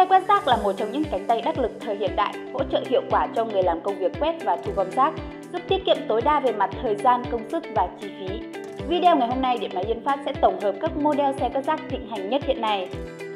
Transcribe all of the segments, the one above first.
Xe quét rác là một trong những cánh tay đắc lực thời hiện đại, hỗ trợ hiệu quả cho người làm công việc quét và thu gom rác, giúp tiết kiệm tối đa về mặt thời gian, công sức và chi phí. Video ngày hôm nay, Điện máy Yên Phát sẽ tổng hợp các model xe quét rác thịnh hành nhất hiện nay.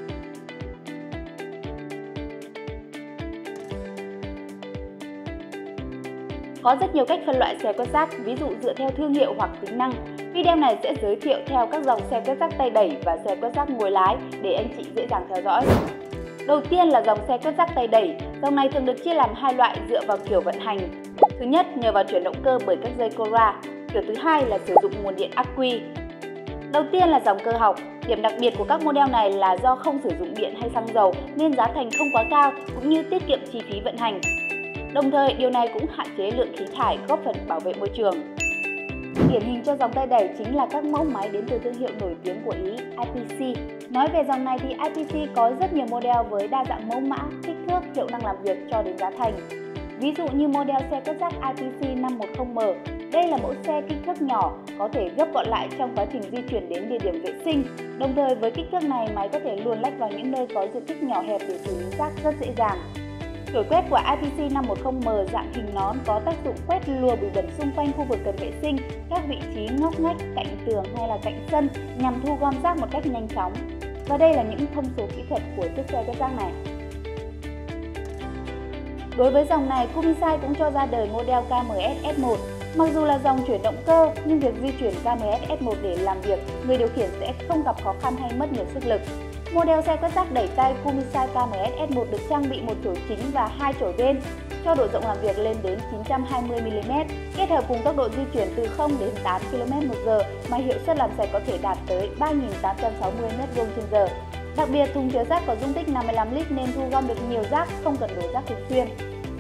Có rất nhiều cách phân loại xe quét rác, ví dụ dựa theo thương hiệu hoặc tính năng. Video này sẽ giới thiệu theo các dòng xe quét rác tay đẩy và xe quét rác ngồi lái để anh chị dễ dàng theo dõi. Đầu tiên là dòng xe quét rác tay đẩy. Dòng này thường được chia làm hai loại dựa vào kiểu vận hành. Thứ nhất, nhờ vào chuyển động cơ bởi các dây Cora. Kiểu thứ hai là sử dụng nguồn điện ắc quy. Đầu tiên là dòng cơ học. Điểm đặc biệt của các model này là do không sử dụng điện hay xăng dầu nên giá thành không quá cao cũng như tiết kiệm chi phí vận hành. Đồng thời, điều này cũng hạn chế lượng khí thải, góp phần bảo vệ môi trường. Điển hình cho dòng tay đẩy chính là các mẫu máy đến từ thương hiệu nổi tiếng của Ý, IPC. Nói về dòng này thì IPC có rất nhiều model với đa dạng mẫu mã, kích thước, hiệu năng làm việc cho đến giá thành. Ví dụ như model xe quét rác IPC 510M. Đây là mẫu xe kích thước nhỏ, có thể gấp gọn lại trong quá trình di chuyển đến địa điểm vệ sinh. Đồng thời với kích thước này, máy có thể luồn lách vào những nơi có diện tích nhỏ hẹp để xử lý rác rất dễ dàng. Kiểu quét của IPC 510M dạng hình nón có tác dụng quét lùa bụi bẩn xung quanh khu vực cần vệ sinh, các vị trí ngóc ngách, cạnh tường hay là cạnh sân nhằm thu gom rác một cách nhanh chóng. Và đây là những thông số kỹ thuật của chiếc xe quét rác này. Đối với dòng này, Kumisai cũng cho ra đời model KMS S1. Mặc dù là dòng chuyển động cơ, nhưng việc di chuyển KMS S1 để làm việc, người điều khiển sẽ không gặp khó khăn hay mất nhiều sức lực. Model xe quét rác đẩy tay Kumisai KMS S1 được trang bị một chổi chính và hai chổi bên, cho độ rộng làm việc lên đến 920mm, kết hợp cùng tốc độ di chuyển từ 0 đến 8 km/h mà hiệu suất làm sạch có thể đạt tới 3.860 m²/h. Đặc biệt, thùng chứa rác có dung tích 55 lít nên thu gom được nhiều rác, không cần đổ rác thường xuyên.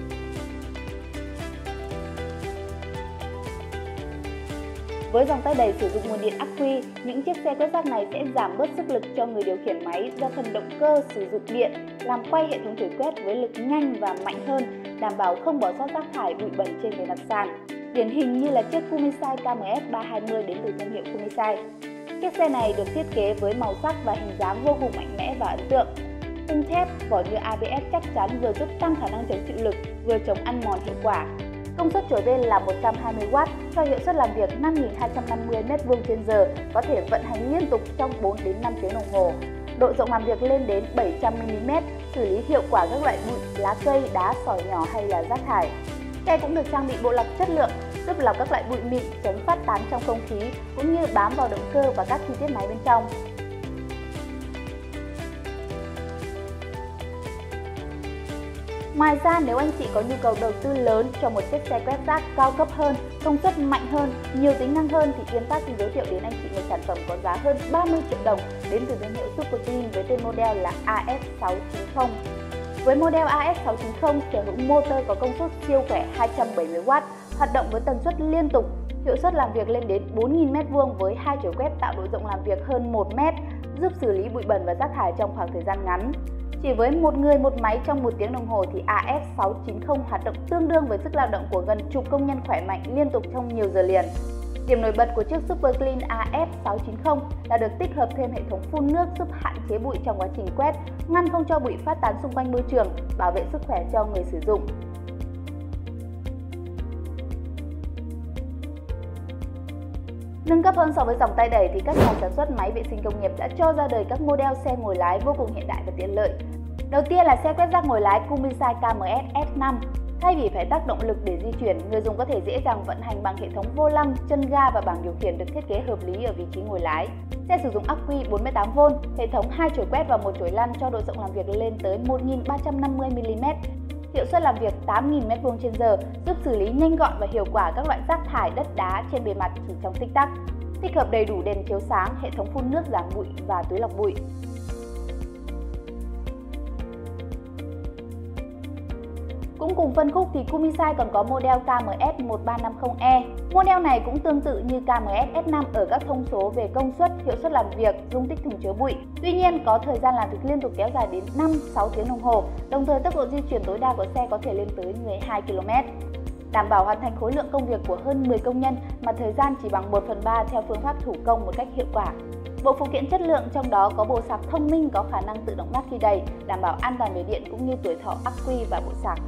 Với dòng tay đẩy sử dụng nguồn điện ắc quy, những chiếc xe quét rác này sẽ giảm bớt sức lực cho người điều khiển máy do phần động cơ sử dụng điện, làm quay hệ thống chổi quét với lực nhanh và mạnh hơn, đảm bảo không bỏ sót rác thải bụi bẩn trên bề mặt sàn. Điển hình như là chiếc Kumisai KMS 320 đến từ thương hiệu Kumisai. Chiếc xe này được thiết kế với màu sắc và hình dáng vô cùng mạnh mẽ và ấn tượng. Khung thép, vỏ nhựa ABS chắc chắn vừa giúp tăng khả năng chống chịu lực, vừa chống ăn mòn hiệu quả. Công suất chổi bên là 120W, cho hiệu suất làm việc 5.250 m²/h, có thể vận hành liên tục trong 4 đến 5 tiếng đồng hồ. Độ rộng làm việc lên đến 700mm, xử lý hiệu quả các loại bụi, lá cây, đá, sỏi nhỏ hay là rác thải. Xe cũng được trang bị bộ lọc chất lượng, giúp lọc các loại bụi mịn, tránh phát tán trong không khí, cũng như bám vào động cơ và các chi tiết máy bên trong. Ngoài ra, nếu anh chị có nhu cầu đầu tư lớn cho một chiếc xe quét rác cao cấp hơn, công suất mạnh hơn, nhiều tính năng hơn thì Yên Phát xin giới thiệu đến anh chị một sản phẩm có giá hơn 30 triệu đồng đến từ thương hiệu Super Clean với tên model là AS690. Với model AS690 sở hữu motor có công suất siêu khỏe 270W, hoạt động với tần suất liên tục, hiệu suất làm việc lên đến 4.000 m² với hai chổi quét tạo độ rộng làm việc hơn 1 m, giúp xử lý bụi bẩn và rác thải trong khoảng thời gian ngắn. Chỉ với một người một máy trong 1 tiếng đồng hồ thì AS690 hoạt động tương đương với sức lao động của gần chục công nhân khỏe mạnh liên tục trong nhiều giờ liền. Điểm nổi bật của chiếc Super Clean AS690 là được tích hợp thêm hệ thống phun nước giúp hạn chế bụi trong quá trình quét, ngăn không cho bụi phát tán xung quanh môi trường, bảo vệ sức khỏe cho người sử dụng. Nâng cấp hơn so với dòng tay đẩy thì các nhà sản xuất máy vệ sinh công nghiệp đã cho ra đời các model xe ngồi lái vô cùng hiện đại và tiện lợi. Đầu tiên là xe quét rác ngồi lái Kumisai KMS S5. Thay vì phải tác động lực để di chuyển, người dùng có thể dễ dàng vận hành bằng hệ thống vô lăng, chân ga và bảng điều khiển được thiết kế hợp lý ở vị trí ngồi lái. Xe sử dụng ắc quy 48V, hệ thống hai chổi quét và một chổi lăn cho độ rộng làm việc lên tới 1.350mm. Hiệu suất làm việc 8.000 m²/h, giúp xử lý nhanh gọn và hiệu quả các loại rác thải, đất đá trên bề mặt chỉ trong tích tắc. Tích hợp đầy đủ đèn chiếu sáng, hệ thống phun nước giảm bụi và túi lọc bụi. Cũng cùng phân khúc thì Kumisai còn có model KMS 1350E. Model này cũng tương tự như KMS S5 ở các thông số về công suất, hiệu suất làm việc, dung tích thùng chứa bụi. Tuy nhiên, có thời gian làm việc liên tục kéo dài đến 5-6 tiếng đồng hồ, đồng thời tốc độ di chuyển tối đa của xe có thể lên tới 12 km. Đảm bảo hoàn thành khối lượng công việc của hơn 10 công nhân mà thời gian chỉ bằng 1/3 theo phương pháp thủ công một cách hiệu quả. Bộ phụ kiện chất lượng trong đó có bộ sạc thông minh có khả năng tự động ngắt khi đầy, đảm bảo an toàn về điện cũng như tuổi thọ ắc quy và bộ sạc.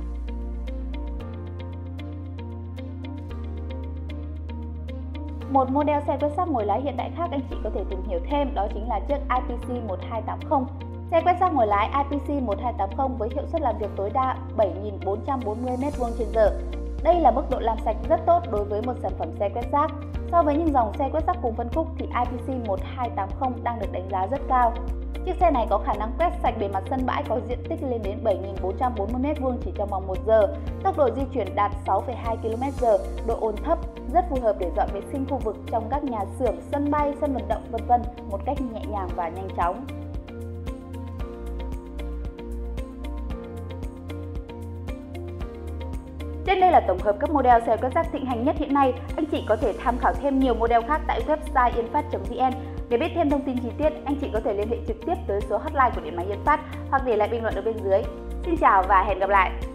Một model xe quét rác ngồi lái hiện đại khác anh chị có thể tìm hiểu thêm đó chính là chiếc IPC 1280. Xe quét rác ngồi lái IPC 1280 với hiệu suất làm việc tối đa 7.440 m²/giờ. Đây là mức độ làm sạch rất tốt đối với một sản phẩm xe quét rác. So với những dòng xe quét rác cùng phân khúc thì IPC 1280 đang được đánh giá rất cao. Chiếc xe này có khả năng quét sạch bề mặt sân bãi có diện tích lên đến 7.440 m² chỉ trong vòng 1 giờ, tốc độ di chuyển đạt 6,2 km/h, độ ồn thấp, rất phù hợp để dọn vệ sinh khu vực trong các nhà xưởng, sân bay, sân vận động v.v. một cách nhẹ nhàng và nhanh chóng. Trên đây là tổng hợp các model xe quét rác thịnh hành nhất hiện nay. Anh chị có thể tham khảo thêm nhiều model khác tại website Yên Phát.vn. Để biết thêm thông tin chi tiết, anh chị có thể liên hệ trực tiếp tới số hotline của Điện máy Yên Phát hoặc để lại bình luận ở bên dưới. Xin chào và hẹn gặp lại!